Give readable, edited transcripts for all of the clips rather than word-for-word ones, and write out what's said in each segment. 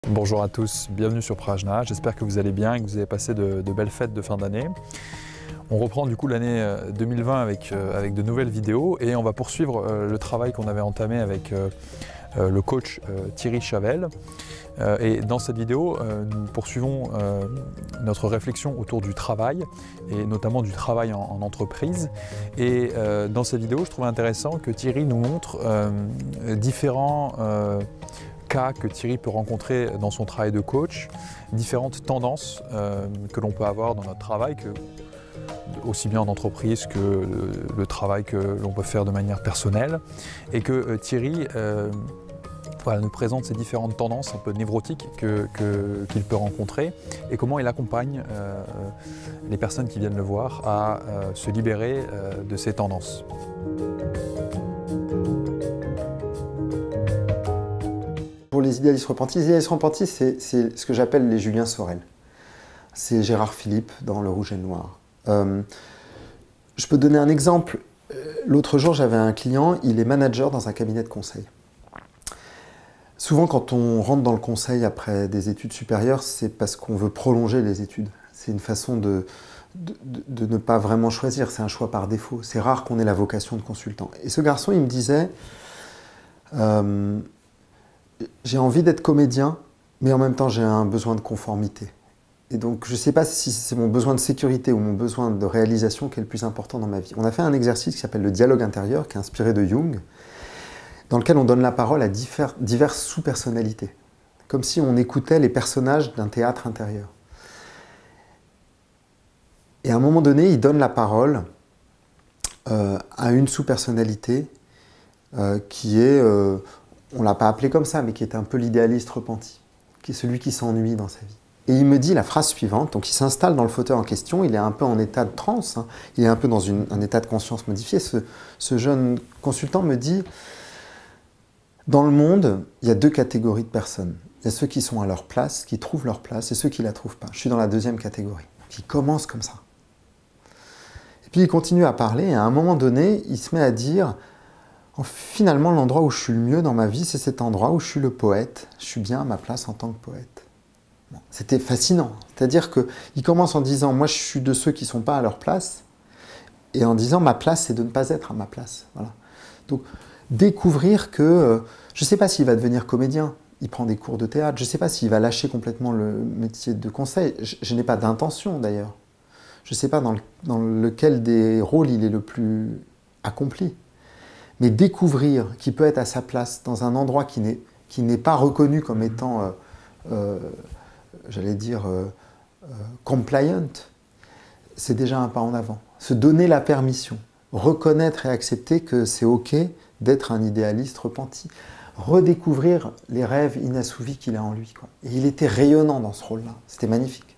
Bonjour à tous, bienvenue sur Prajna, j'espère que vous allez bien et que vous avez passé de belles fêtes de fin d'année. On reprend du coup l'année 2020 avec de nouvelles vidéos et on va poursuivre le travail qu'on avait entamé avec le coach Thierry Chavel. Et dans cette vidéo, nous poursuivons notre réflexion autour du travail et notamment du travail en entreprise. Et dans cette vidéo, je trouve intéressant que Thierry nous montre différents cas que Thierry peut rencontrer dans son travail de coach, différentes tendances que l'on peut avoir dans notre travail, aussi bien en entreprise que le travail que l'on peut faire de manière personnelle, et que Thierry nous présente ces différentes tendances un peu névrotiques qu'il peut rencontrer et comment il accompagne les personnes qui viennent le voir à se libérer de ces tendances. Pour les idéalistes repentis, c'est ce que j'appelle les Julien Sorel. C'est Gérard Philippe dans Le Rouge et le Noir. Je peux donner un exemple. L'autre jour, j'avais un client, il est manager dans un cabinet de conseil. Souvent, quand on rentre dans le conseil après des études supérieures, c'est parce qu'on veut prolonger les études. C'est une façon de ne pas vraiment choisir, c'est un choix par défaut. C'est rare qu'on ait la vocation de consultant. Et ce garçon, il me disait... j'ai envie d'être comédien, mais en même temps, j'ai un besoin de conformité. Et donc, je ne sais pas si c'est mon besoin de sécurité ou mon besoin de réalisation qui est le plus important dans ma vie. On a fait un exercice qui s'appelle le dialogue intérieur, qui est inspiré de Jung, dans lequel on donne la parole à diverses sous-personnalités, comme si on écoutait les personnages d'un théâtre intérieur. Et à un moment donné, il donne la parole à une sous-personnalité qui est... on ne l'a pas appelé comme ça, mais qui est un peu l'idéaliste repenti, qui est celui qui s'ennuie dans sa vie. Et il me dit la phrase suivante, donc il s'installe dans le fauteuil en question, il est un peu en état de transe, hein, il est un peu dans un état de conscience modifié. Ce jeune consultant me dit, dans le monde, il y a deux catégories de personnes. Il y a ceux qui sont à leur place, qui trouvent leur place, et ceux qui ne la trouvent pas. Je suis dans la deuxième catégorie. Qui commence comme ça. Et puis il continue à parler, et à un moment donné, il se met à dire... Finalement, l'endroit où je suis le mieux dans ma vie, c'est cet endroit où je suis le poète. Je suis bien à ma place en tant que poète. Bon, c'était fascinant. C'est-à-dire qu'il commence en disant « moi, je suis de ceux qui ne sont pas à leur place » et en disant « ma place, c'est de ne pas être à ma place. » Voilà. Donc, découvrir que... je ne sais pas s'il va devenir comédien. Il prend des cours de théâtre. Je ne sais pas s'il va lâcher complètement le métier de conseil. Je n'ai pas d'intention, d'ailleurs. Je ne sais pas dans lequel des rôles il est le plus accompli. Mais découvrir qu'il peut être à sa place dans un endroit qui n'est pas reconnu comme étant, j'allais dire, compliant, c'est déjà un pas en avant. Se donner la permission, reconnaître et accepter que c'est OK d'être un idéaliste repenti. Redécouvrir les rêves inassouvis qu'il a en lui, quoi. Et il était rayonnant dans ce rôle-là. C'était magnifique.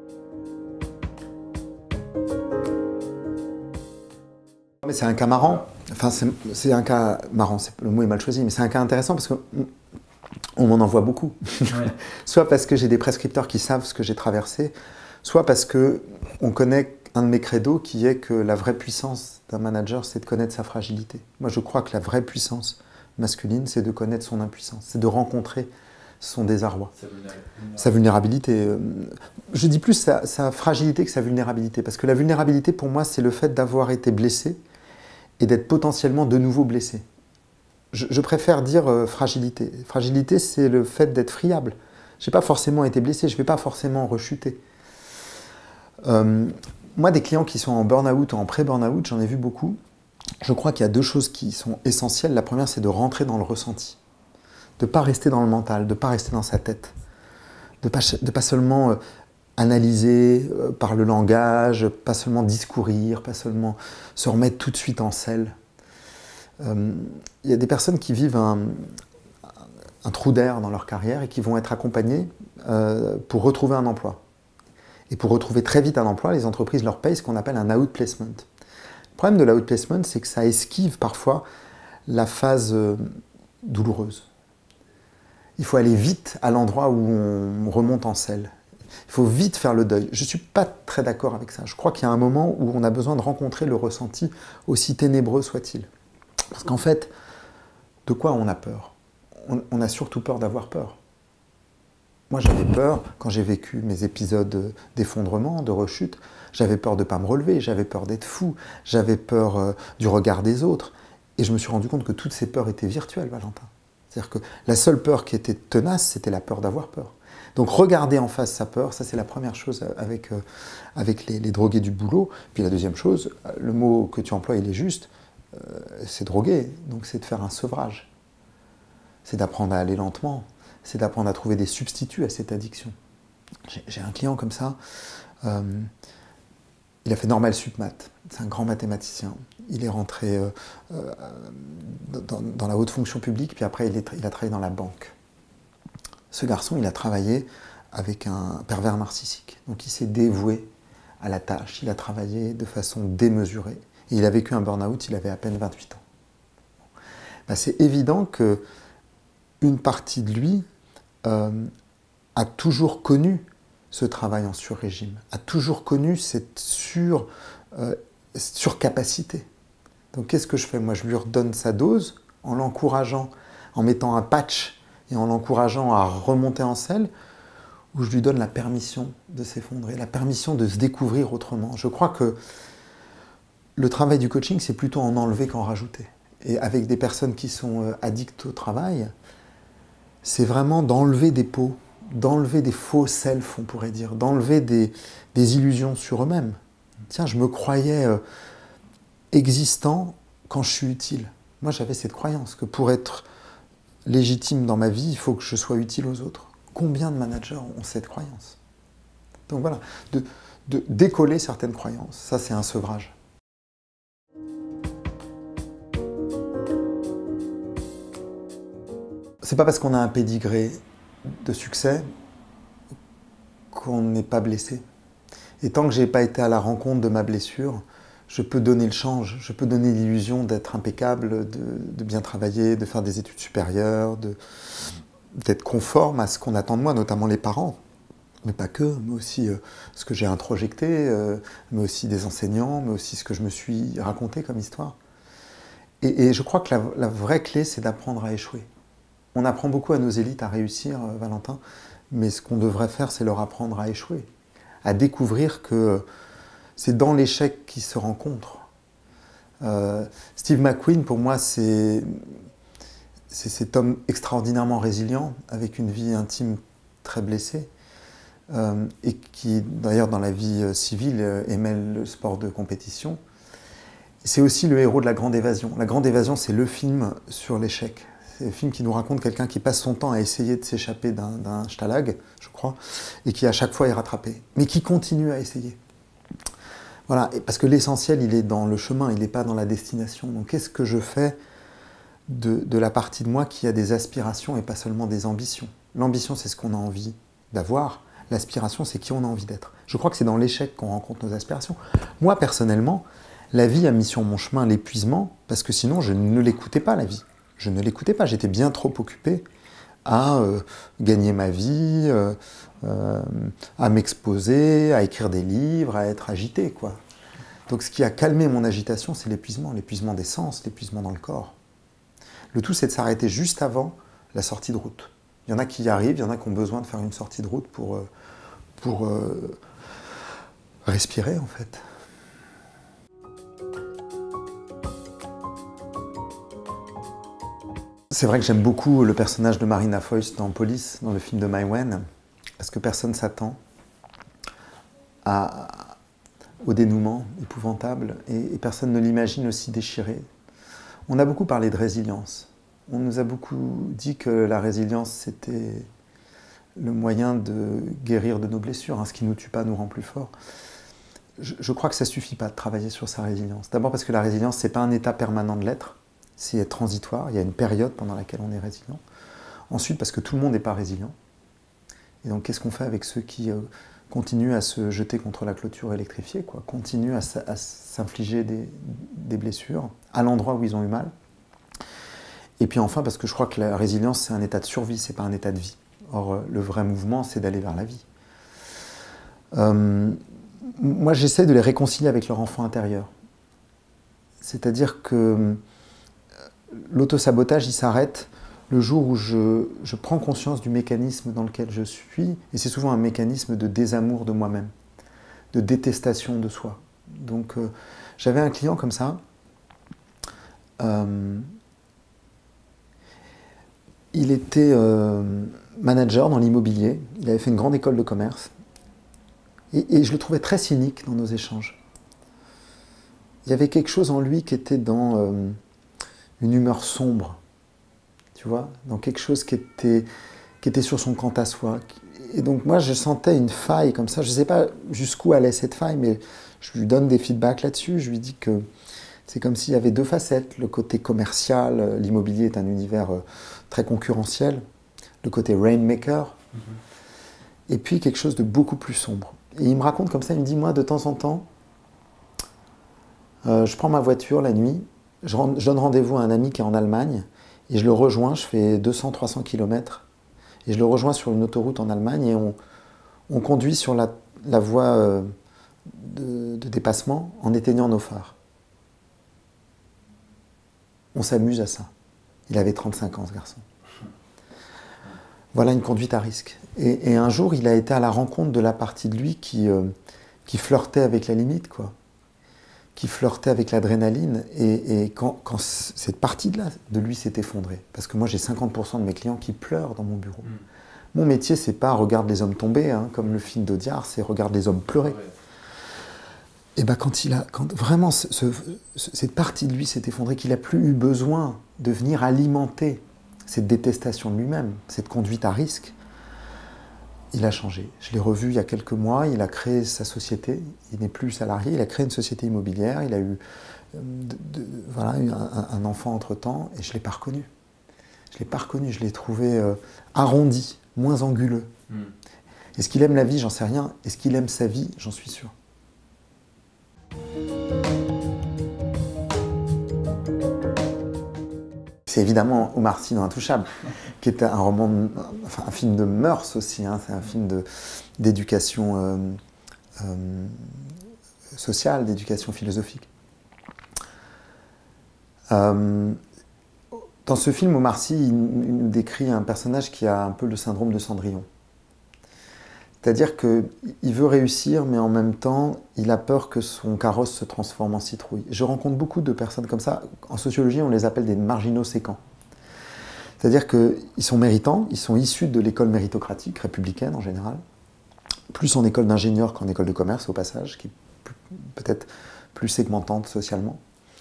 Mais c'est un cas marrant. Enfin, c'est un cas marrant, le mot est mal choisi, mais c'est un cas intéressant parce qu'on m'en envoie beaucoup. Ouais. Soit parce que j'ai des prescripteurs qui savent ce que j'ai traversé, soit parce qu'on connaît un de mes credos qui est que la vraie puissance d'un manager, c'est de connaître sa fragilité. Moi, je crois que la vraie puissance masculine, c'est de connaître son impuissance, c'est de rencontrer son désarroi, sa vulnérabilité. Je dis plus sa fragilité que sa vulnérabilité, parce que la vulnérabilité, pour moi, c'est le fait d'avoir été blessé et d'être potentiellement de nouveau blessé. Je préfère dire fragilité. Fragilité, c'est le fait d'être friable. Je n'ai pas forcément été blessé, je ne vais pas forcément rechuter. Moi, des clients qui sont en burn-out ou en pré-burn-out, j'en ai vu beaucoup. Je crois qu'il y a deux choses qui sont essentielles. La première, c'est de rentrer dans le ressenti. De ne pas rester dans le mental, de ne pas rester dans sa tête. De pas seulement... analyser par le langage, pas seulement discourir, pas seulement se remettre tout de suite en selle. Il y a des personnes qui vivent un trou d'air dans leur carrière et qui vont être accompagnées pour retrouver un emploi. Et pour retrouver très vite un emploi, les entreprises leur payent ce qu'on appelle un outplacement. Le problème de l'outplacement, c'est que ça esquive parfois la phase douloureuse. Il faut aller vite à l'endroit où on remonte en selle. Il faut vite faire le deuil. Je ne suis pas très d'accord avec ça. Je crois qu'il y a un moment où on a besoin de rencontrer le ressenti, aussi ténébreux soit-il. Parce qu'en fait, de quoi on a peur ? On a surtout peur d'avoir peur. Moi, j'avais peur, quand j'ai vécu mes épisodes d'effondrement, de rechute, j'avais peur de ne pas me relever, j'avais peur d'être fou, j'avais peur du regard des autres. Et je me suis rendu compte que toutes ces peurs étaient virtuelles, Valentin. C'est-à-dire que la seule peur qui était tenace, c'était la peur d'avoir peur. Donc regarder en face sa peur, ça c'est la première chose avec les drogués du boulot. Puis la deuxième chose, le mot que tu emploies, il est juste, c'est droguer, donc c'est de faire un sevrage. C'est d'apprendre à aller lentement, c'est d'apprendre à trouver des substituts à cette addiction. J'ai un client comme ça, il a fait Normal Sup Maths, c'est un grand mathématicien. Il est rentré dans la haute fonction publique, puis après il a travaillé dans la banque. Ce garçon, il a travaillé avec un pervers narcissique. Donc il s'est dévoué à la tâche, il a travaillé de façon démesurée. Et il a vécu un burn-out, il avait à peine 28 ans. Ben, c'est évident qu'une partie de lui a toujours connu ce travail en sur-régime, a toujours connu cette surcapacité. Donc qu'est-ce que je fais? Moi, je lui redonne sa dose en l'encourageant, en mettant un patch et en l'encourageant à remonter en selle, où je lui donne la permission de s'effondrer, la permission de se découvrir autrement. Je crois que le travail du coaching, c'est plutôt en enlever qu'en rajouter. Et avec des personnes qui sont addictes au travail, c'est vraiment d'enlever des peaux, d'enlever des faux self, on pourrait dire, d'enlever des illusions sur eux-mêmes. Tiens, je me croyais existant quand je suis utile. Moi, j'avais cette croyance que pour être légitime dans ma vie, il faut que je sois utile aux autres. Combien de managers ont cette croyance? Donc voilà, de décoller certaines croyances, ça c'est un sevrage. C'est pas parce qu'on a un pédigré de succès qu'on n'est pas blessé. Et tant que j'ai pas été à la rencontre de ma blessure, je peux donner le change, je peux donner l'illusion d'être impeccable, de bien travailler, de faire des études supérieures, d'être conforme à ce qu'on attend de moi, notamment les parents. Mais pas que, mais aussi ce que j'ai introjecté, mais aussi des enseignants, mais aussi ce que je me suis raconté comme histoire. Et je crois que la vraie clé, c'est d'apprendre à échouer. On apprend beaucoup à nos élites à réussir, Valentin, mais ce qu'on devrait faire, c'est leur apprendre à échouer, à découvrir que c'est dans l'échec qu'ils se rencontrent. Steve McQueen, pour moi, c'est cet homme extraordinairement résilient, avec une vie intime très blessée, et qui, d'ailleurs, dans la vie civile, aimait le sport de compétition. C'est aussi le héros de La Grande Évasion. La Grande Évasion, c'est le film sur l'échec. C'est le film qui nous raconte quelqu'un qui passe son temps à essayer de s'échapper d'un stalag, je crois, et qui à chaque fois est rattrapé, mais qui continue à essayer. Voilà, parce que l'essentiel, il est dans le chemin, il n'est pas dans la destination. Donc qu'est-ce que je fais de la partie de moi qui a des aspirations et pas seulement des ambitions? L'ambition, c'est ce qu'on a envie d'avoir. L'aspiration, c'est qui on a envie d'être. Je crois que c'est dans l'échec qu'on rencontre nos aspirations. Moi, personnellement, la vie a mis sur mon chemin l'épuisement, parce que sinon, je ne l'écoutais pas, la vie. Je ne l'écoutais pas, j'étais bien trop occupé à gagner ma vie, à m'exposer, à écrire des livres, à être agité, quoi. Donc ce qui a calmé mon agitation, c'est l'épuisement des sens, l'épuisement dans le corps. Le tout, c'est de s'arrêter juste avant la sortie de route. Il y en a qui y arrivent, il y en a qui ont besoin de faire une sortie de route pour respirer, en fait. C'est vrai que j'aime beaucoup le personnage de Marina Foïs dans Police, dans le film de Mai Wen, parce que personne ne s'attend au dénouement épouvantable et personne ne l'imagine aussi déchiré. On a beaucoup parlé de résilience. On nous a beaucoup dit que la résilience, c'était le moyen de guérir de nos blessures. Ce qui ne nous tue pas nous rend plus forts. Je crois que ça ne suffit pas de travailler sur sa résilience. D'abord parce que la résilience, ce n'est pas un état permanent de l'être. C'est transitoire, il y a une période pendant laquelle on est résilient. Ensuite, parce que tout le monde n'est pas résilient. Et donc, qu'est-ce qu'on fait avec ceux qui continuent à se jeter contre la clôture électrifiée, quoi, continuent à s'infliger des blessures à l'endroit où ils ont eu mal. Et puis enfin, parce que je crois que la résilience, c'est un état de survie, c'est pas un état de vie. Or, le vrai mouvement, c'est d'aller vers la vie. Moi, j'essaie de les réconcilier avec leur enfant intérieur. C'est-à-dire que l'autosabotage, il s'arrête le jour où je prends conscience du mécanisme dans lequel je suis, et c'est souvent un mécanisme de désamour de moi-même, de détestation de soi. Donc j'avais un client comme ça, il était manager dans l'immobilier, il avait fait une grande école de commerce, et je le trouvais très cynique dans nos échanges. Il y avait quelque chose en lui qui était dans une humeur sombre, tu vois, dans quelque chose qui était sur son quant à soi. Et donc moi, je sentais une faille comme ça. Je ne sais pas jusqu'où allait cette faille, mais je lui donne des feedbacks là-dessus. Je lui dis que c'est comme s'il y avait deux facettes. Le côté commercial, l'immobilier est un univers très concurrentiel. Le côté rainmaker. Et puis quelque chose de beaucoup plus sombre. Et il me raconte comme ça, il me dit, moi, de temps en temps, je prends ma voiture la nuit, je donne rendez-vous à un ami qui est en Allemagne, et je le rejoins, je fais 200-300 km, et je le rejoins sur une autoroute en Allemagne, et on conduit sur la voie de dépassement en éteignant nos phares. On s'amuse à ça. Il avait 35 ans, ce garçon. Voilà une conduite à risque. Et un jour, il a été à la rencontre de la partie de lui qui flirtait avec la limite, quoi. Qui flirtait avec l'adrénaline. Et quand cette partie-là de lui s'est effondrée, parce que moi, j'ai 50% de mes clients qui pleurent dans mon bureau. Mon métier, c'est pas « regarde les hommes tomber hein, », comme le film d'Audiard, c'est « regarde les hommes pleurer ». Et bien quand vraiment cette partie de lui s'est effondrée, qu'il n'a plus eu besoin de venir alimenter cette détestation de lui-même, cette conduite à risque, il a changé. Je l'ai revu il y a quelques mois, il a créé sa société, il n'est plus salarié, il a créé une société immobilière, il a eu voilà, un enfant entre-temps, et je ne l'ai pas reconnu. Je ne l'ai pas reconnu, je l'ai trouvé arrondi, moins anguleux. Est-ce qu'il aime la vie? J'en sais rien. Est-ce qu'il aime sa vie? J'en suis sûr. C'est évidemment Omar Sy dans Intouchable, qui est un roman, enfin un film de mœurs aussi, hein, c'est un film d'éducation sociale, d'éducation philosophique. Dans ce film, Omar Sy, il nous décrit un personnage qui a un peu le syndrome de Cendrillon. C'est-à-dire qu'il veut réussir, mais en même temps, il a peur que son carrosse se transforme en citrouille. Je rencontre beaucoup de personnes comme ça. En sociologie, on les appelle des marginaux sécants. C'est-à-dire qu'ils sont méritants, ils sont issus de l'école méritocratique, républicaine en général, plus en école d'ingénieur qu'en école de commerce, au passage, qui est peut-être plus segmentante socialement.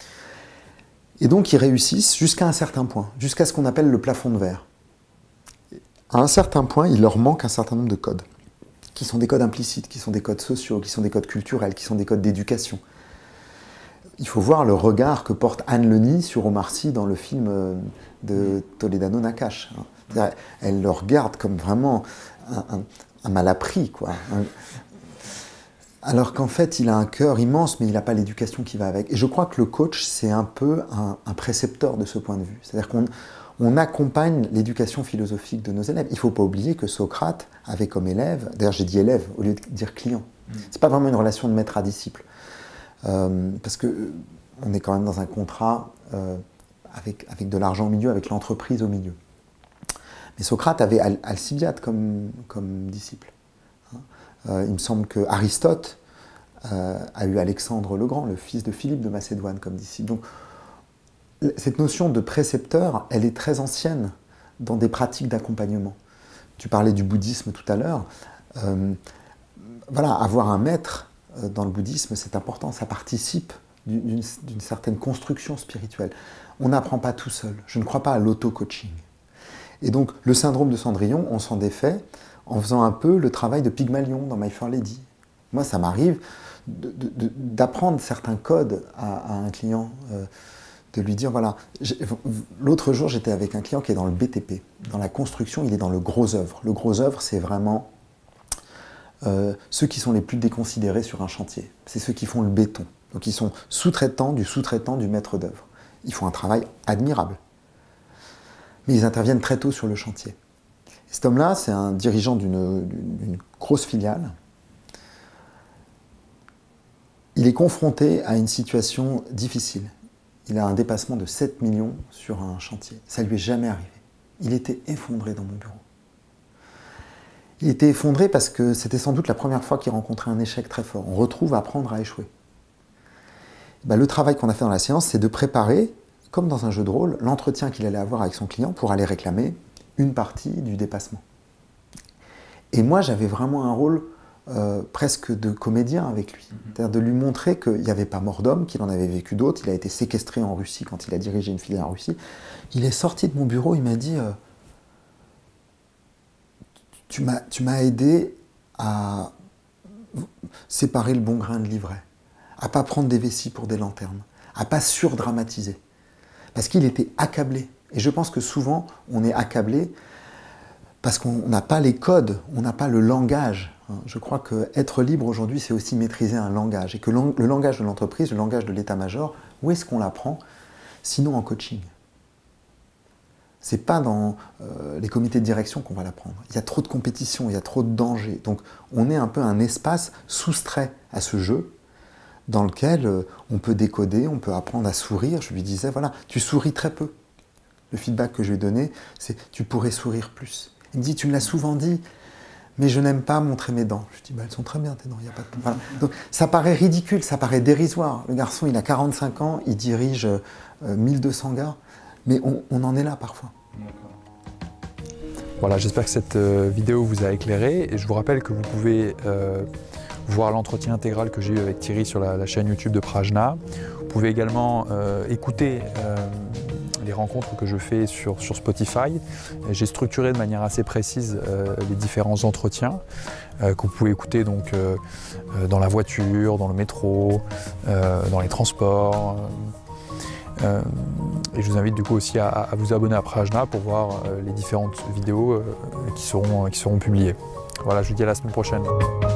Et donc, ils réussissent jusqu'à un certain point, jusqu'à ce qu'on appelle le plafond de verre. À un certain point, il leur manque un certain nombre de codes, qui sont des codes implicites, qui sont des codes sociaux, qui sont des codes culturels, qui sont des codes d'éducation. Il faut voir le regard que porte Anne Lenny sur Omar Sy dans le film de Toledano Nakash. Elle le regarde comme vraiment un malappris, quoi. Alors qu'en fait, il a un cœur immense, mais il n'a pas l'éducation qui va avec. Et je crois que le coach, c'est un peu un précepteur de ce point de vue. C'est-à-dire qu'on accompagne l'éducation philosophique de nos élèves. Il ne faut pas oublier que Socrate avait comme élève, d'ailleurs j'ai dit élève au lieu de dire client. Ce n'est pas vraiment une relation de maître à disciple. Parce qu'on est quand même dans un contrat avec de l'argent au milieu, avec l'entreprise au milieu. Mais Socrate avait Alcibiade comme disciple. Il me semble que Aristote a eu Alexandre le Grand, le fils de Philippe de Macédoine, comme disciple. Donc, cette notion de précepteur, elle est très ancienne dans des pratiques d'accompagnement. Tu parlais du bouddhisme tout à l'heure. Voilà, avoir un maître dans le bouddhisme, c'est important. Ça participe d'une certaine construction spirituelle. On n'apprend pas tout seul. Je ne crois pas à l'auto-coaching. Et donc, le syndrome de Cendrillon, on s'en défait en faisant un peu le travail de Pygmalion dans My Fair Lady. Moi, ça m'arrive d'apprendre certains codes à un client, de lui dire, voilà, l'autre jour, j'étais avec un client qui est dans le BTP. Dans la construction, il est dans le gros œuvre. Le gros œuvre, c'est vraiment ceux qui sont les plus déconsidérés sur un chantier. C'est ceux qui font le béton. Donc, ils sont sous-traitants du maître d'œuvre. Ils font un travail admirable. Mais ils interviennent très tôt sur le chantier. Et cet homme-là, c'est un dirigeant d'une grosse filiale. Il est confronté à une situation difficile. Il a un dépassement de 7 millions sur un chantier. Ça ne lui est jamais arrivé. il était effondré dans mon bureau. Il était effondré parce que c'était sans doute la première fois qu'il rencontrait un échec très fort. On retrouve apprendre à échouer. Le travail qu'on a fait dans la séance, c'est de préparer, comme dans un jeu de rôle, l'entretien qu'il allait avoir avec son client pour aller réclamer une partie du dépassement. Et moi, j'avais vraiment un rôle presque de comédien avec lui. C'est-à-dire de lui montrer qu'il n'y avait pas mort d'homme, qu'il en avait vécu d'autres. Il a été séquestré en Russie quand il a dirigé une filiale en Russie. Il est sorti de mon bureau, il m'a dit tu m'as aidé à séparer le bon grain de l'ivraie, à ne pas prendre des vessies pour des lanternes, à ne pas surdramatiser. Parce qu'il était accablé. Et je pense que souvent, on est accablé parce qu'on n'a pas les codes, on n'a pas le langage. Je crois qu'être libre aujourd'hui, c'est aussi maîtriser un langage. Et que le langage de l'entreprise, le langage de l'état-major, où est-ce qu'on l'apprend? Sinon en coaching. Ce n'est pas dans les comités de direction qu'on va l'apprendre. Il y a trop de compétition, il y a trop de danger. Donc on est un peu un espace soustrait à ce jeu dans lequel on peut décoder, on peut apprendre à sourire. Je lui disais, voilà, tu souris très peu. Le feedback que je lui ai donné, c'est « tu pourrais sourire plus ». Il me dit « tu me l'as souvent dit, mais je n'aime pas montrer mes dents ». Je dis « elles sont très bien tes dents, il n'y a pas de... » Voilà. Donc ça paraît ridicule, ça paraît dérisoire. Le garçon, il a 45 ans, il dirige 1200 gars, mais on en est là parfois. Voilà, j'espère que cette vidéo vous a éclairé et je vous rappelle que vous pouvez voir l'entretien intégral que j'ai eu avec Thierry sur la chaîne YouTube de Prajna. Vous pouvez également écouter les rencontres que je fais sur Spotify. J'ai structuré de manière assez précise les différents entretiens que vous pouvez écouter donc, dans la voiture, dans le métro, dans les transports. Et je vous invite du coup aussi à vous abonner à Prajna pour voir les différentes vidéos qui seront publiées. Voilà, je vous dis à la semaine prochaine.